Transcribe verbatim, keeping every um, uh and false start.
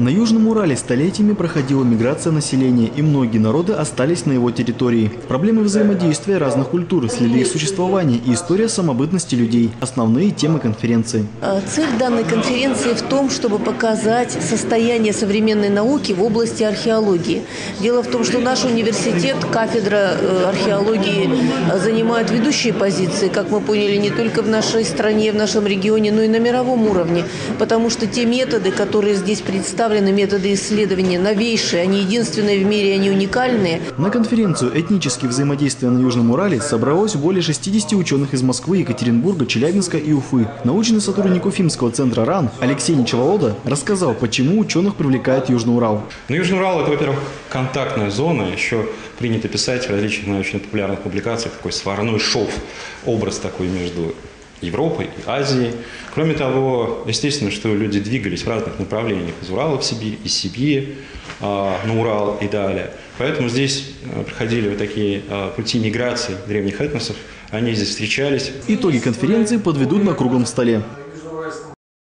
На Южном Урале столетиями проходила миграция населения, и многие народы остались на его территории. Проблемы взаимодействия разных культур, следы их существования и история самобытности людей – основные темы конференции. Цель данной конференции в том, чтобы показать состояние современной науки в области археологии. Дело в том, что наш университет, кафедра археологии занимает ведущие позиции, как мы поняли, не только в нашей стране, в нашем регионе, но и на мировом уровне. Потому что те методы, которые здесь представлены, методы исследования новейшие, они единственные в мире, они уникальные. На конференцию «Этнические взаимодействия на Южном Урале» собралось более шестидесяти ученых из Москвы, Екатеринбурга, Челябинска и Уфы. Научный сотрудник Уфимского центра РАН Алексей Нечеволода рассказал, почему ученых привлекает Южный Урал. Ну, Южный Урал – это, во-первых, контактная зона. Еще принято писать в различных научно-популярных публикациях такой сварной шов, образ такой между Европой и Азией. Кроме того, естественно, что люди двигались в разных направлениях из Урала в Сибирь, из Сибири э, на Урал и далее. Поэтому здесь э, проходили вот такие э, пути миграции древних этносов, они здесь встречались. Итоги конференции подведут на круглом столе.